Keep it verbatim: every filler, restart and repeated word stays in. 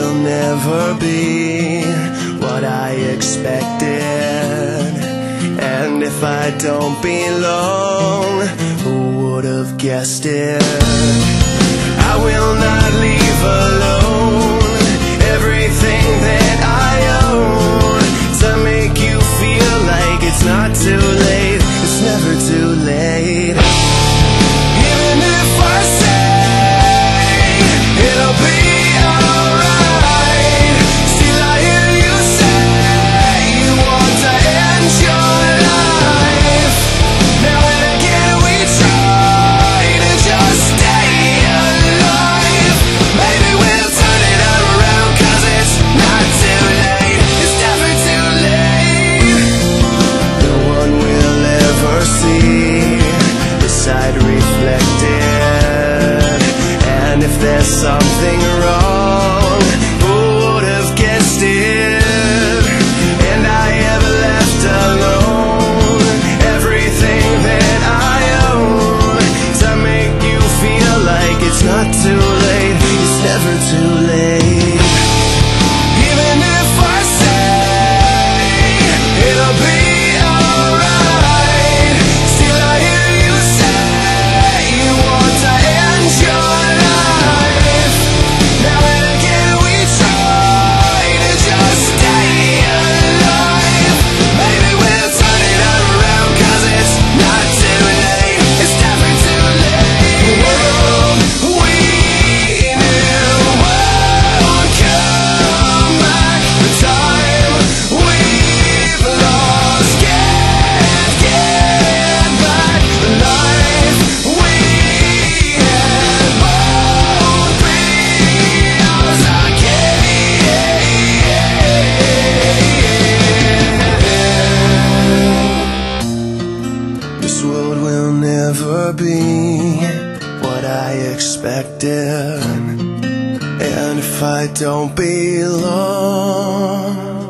will never be what I expected. And if I don't belong, who would have guessed it? I will not leave alone everything that I own to make you feel like it's not too late. It's never too late. Even if I say it'll be alright, still I hear you say you want to end your life. Now and again we try to just stay alive. Maybe we'll turn it around, 'cause it's not too late. It's never too late. No one will ever see the side reflected. And if there's something wrong, who would have guessed it? And I have left alone everything that I own to make you feel like it's not too late. It's never too late. Even if I say it'll be alright, still I hear you say you want to end your life. Now and again we try to just stay alive. Maybe we'll turn it around, 'cause it's not too late. It's never too late. The world we knew won't come back. The time we've lost can't get back. The life we had won't be ours again. This world will never be what I expected. And if I don't belong,